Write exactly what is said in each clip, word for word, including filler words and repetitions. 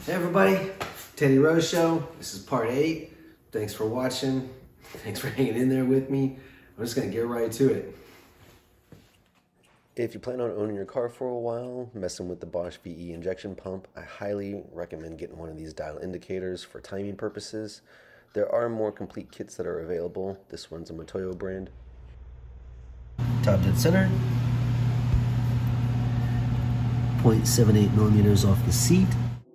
Hey everybody, Teddy Rose Show. This is part eight. Thanks for watching. Thanks for hanging in there with me. I'm just gonna get right to it. If you plan on owning your car for a while, messing with the Bosch V E injection pump, I highly recommend getting one of these dial indicators for timing purposes. There are more complete kits that are available. This one's a Matoyo brand. Top dead center. zero point seven eight millimeters off the seat.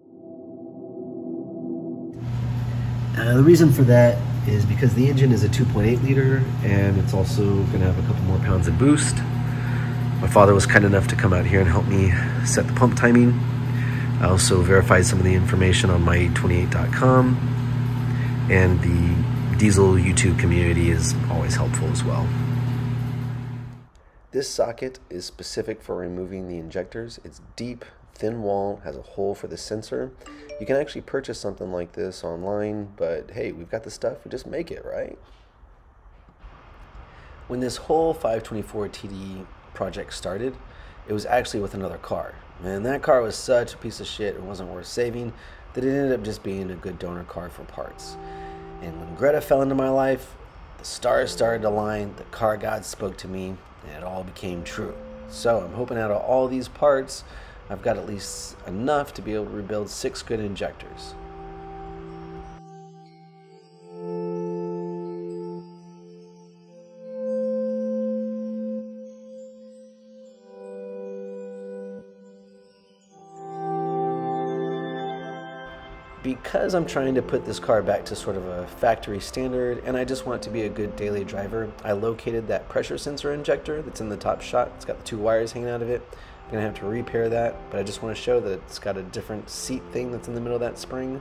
Uh, the reason for that is because the engine is a two point eight liter and it's also going to have a couple more pounds of boost. My father was kind enough to come out here and help me set the pump timing. I also verified some of the information on my E twenty-eight dot com, and the Diesel YouTube community is always helpful as well. This socket is specific for removing the injectors. It's deep, thin wall, has a hole for the sensor. You can actually purchase something like this online, but hey, we've got the stuff, we just make it, right? When this whole five twenty-four T D project started, it was actually with another car. And that car was such a piece of shit, it wasn't worth saving, that it ended up just being a good donor car for parts. And when Greta fell into my life, the stars started to align, the car gods spoke to me, and it all became true. So I'm hoping out of all these parts, I've got at least enough to be able to rebuild six good injectors. Because I'm trying to put this car back to sort of a factory standard and I just want it to be a good daily driver, I located that pressure sensor injector that's in the top shot. It's got the two wires hanging out of it. I'm gonna have to repair that, but I just want to show that it's got a different seat thing that's in the middle of that spring.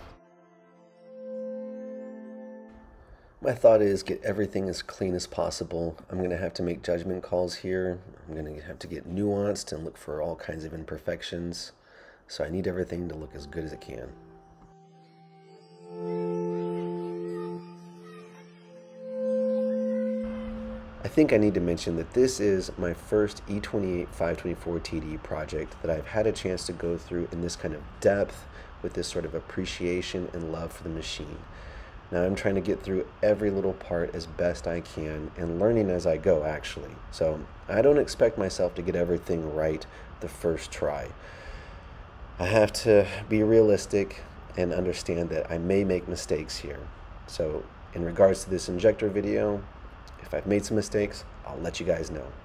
My thought is get everything as clean as possible. I'm gonna have to make judgment calls here. I'm gonna have to get nuanced and look for all kinds of imperfections. So I need everything to look as good as it can. I think I need to mention that this is my first E twenty-eight five twenty-four T D project that I've had a chance to go through in this kind of depth with this sort of appreciation and love for the machine. Now I'm trying to get through every little part as best I can and learning as I go actually. So I don't expect myself to get everything right the first try. I have to be realistic and understand that I may make mistakes here. So in regards to this injector video, if I've made some mistakes, I'll let you guys know.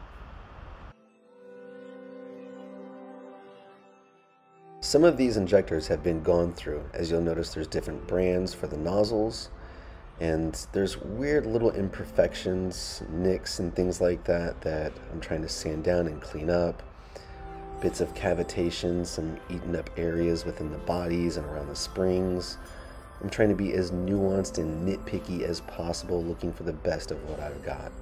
Some of these injectors have been gone through. As you'll notice, there's different brands for the nozzles, and there's weird little imperfections, nicks and things like that that I'm trying to sand down and clean up. Bits of cavitation, some eaten up areas within the bodies and around the springs. I'm trying to be as nuanced and nitpicky as possible, looking for the best of what I've got.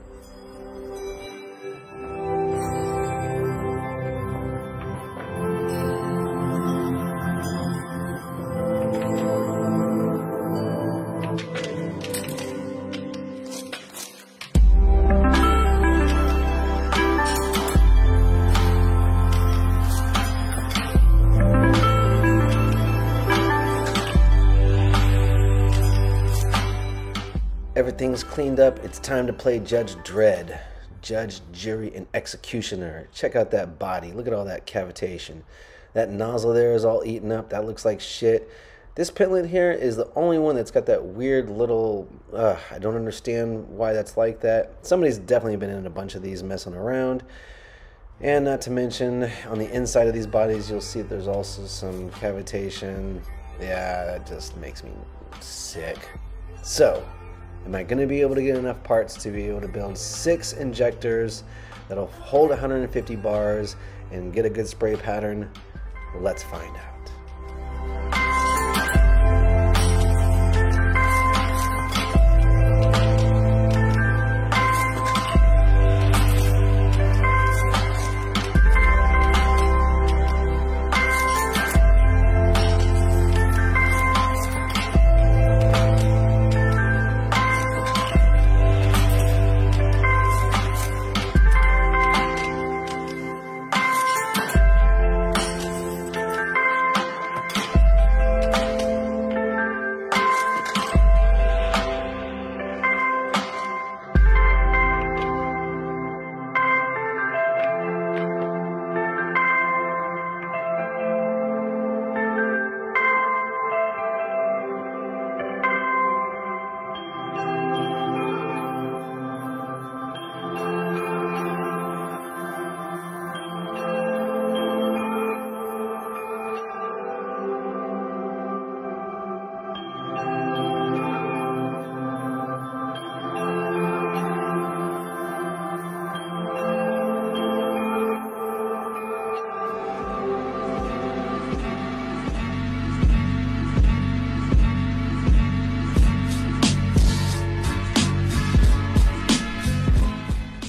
Everything's cleaned up, it's time to play Judge Dredd. Judge, jury, and executioner. Check out that body, look at all that cavitation. That nozzle there is all eaten up, that looks like shit. This pitlet here is the only one that's got that weird little, uh, I don't understand why that's like that. Somebody's definitely been in a bunch of these messing around. And not to mention, on the inside of these bodies, you'll see there's also some cavitation. Yeah, that just makes me sick. So, am I going to be able to get enough parts to be able to build six injectors that'll hold one hundred fifty bars and get a good spray pattern? Let's find out.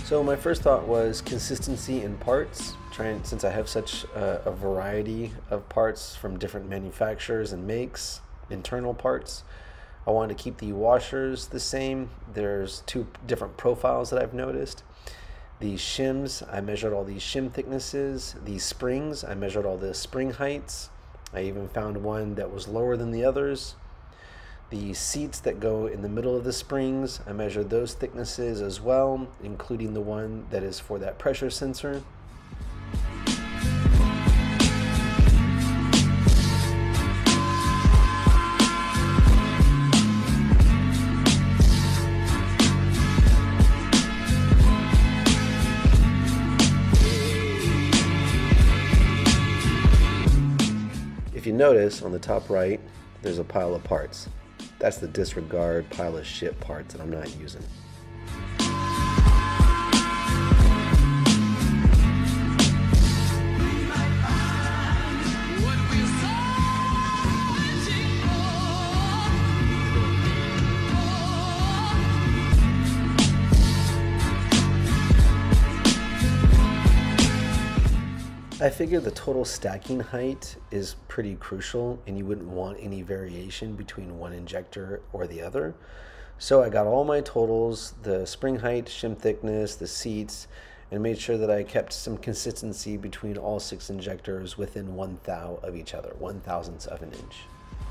So my first thought was consistency in parts. Trying, since I have such a, a variety of parts from different manufacturers and makes, internal parts, I wanted to keep the washers the same. There's two different profiles that I've noticed. These shims, I measured all these shim thicknesses. These springs, I measured all the spring heights. I even found one that was lower than the others. The seats that go in the middle of the springs, I measured those thicknesses as well, including the one that is for that pressure sensor. If you notice on the top right, there's a pile of parts. That's the disregard pile of shit parts that I'm not using. I figure the total stacking height is pretty crucial and you wouldn't want any variation between one injector or the other. So I got all my totals, the spring height, shim thickness, the seats, and made sure that I kept some consistency between all six injectors within one thou of each other, one thousandths of an inch.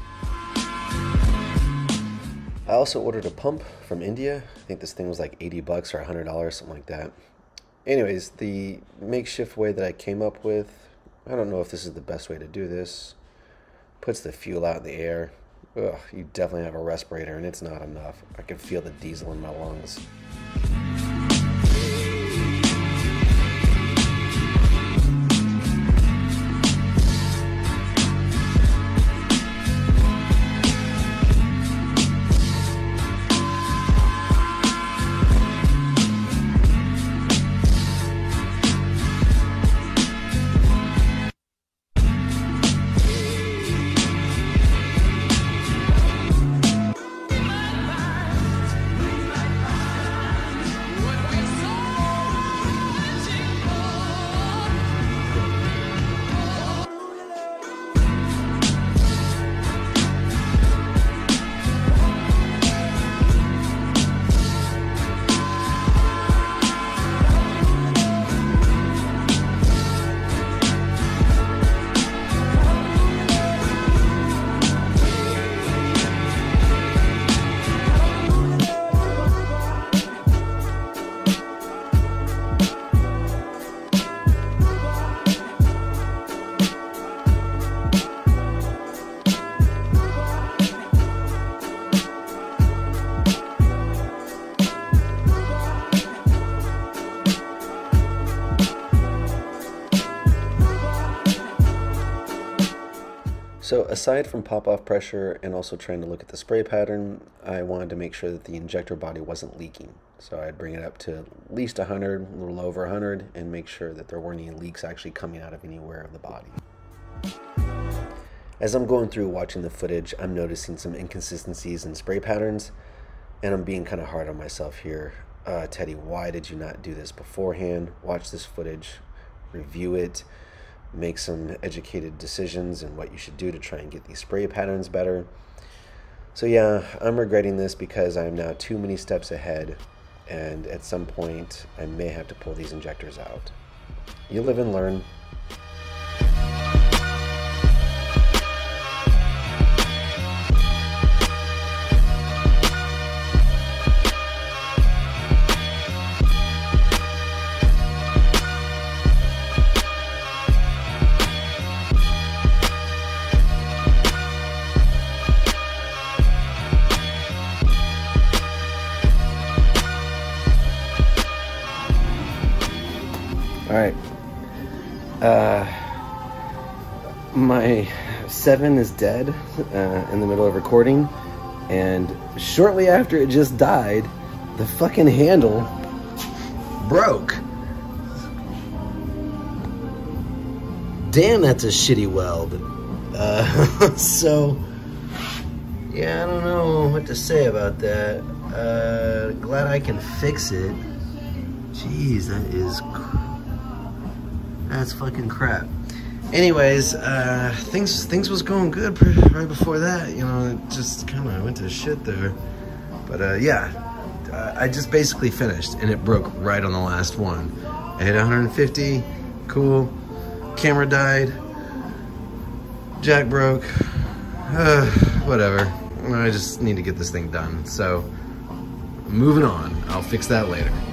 I also ordered a pump from India. I think this thing was like eighty bucks or a hundred dollars, something like that. Anyways, the makeshift way that I came up with, I don't know if this is the best way to do this, puts the fuel out in the air. Ugh, you definitely have a respirator and it's not enough. I can feel the diesel in my lungs. So aside from pop-off pressure and also trying to look at the spray pattern, I wanted to make sure that the injector body wasn't leaking. So I'd bring it up to at least one hundred, a little over one hundred, and make sure that there weren't any leaks actually coming out of anywhere of the body. As I'm going through watching the footage, I'm noticing some inconsistencies in spray patterns, and I'm being kind of hard on myself here. Uh, Teddy, why did you not do this beforehand? Watch this footage, review it, make some educated decisions and what you should do to try and get these spray patterns better. So yeah, I'm regretting this because I'm now too many steps ahead, and at some point I may have to pull these injectors out. You live and learn. All right, uh, my seven is dead uh, in the middle of recording, and shortly after it just died, the fucking handle broke. Damn, that's a shitty weld. Uh, so, yeah, I don't know what to say about that. Uh, glad I can fix it. Jeez, that is, that's fucking crap. Anyways, uh, things things was going good right before that. You know, it just kind of went to shit there. But uh, yeah, uh, I just basically finished, and it broke right on the last one. I hit one hundred fifty, cool. Camera died. Jack broke. Uh, whatever. I just need to get this thing done. So, moving on. I'll fix that later.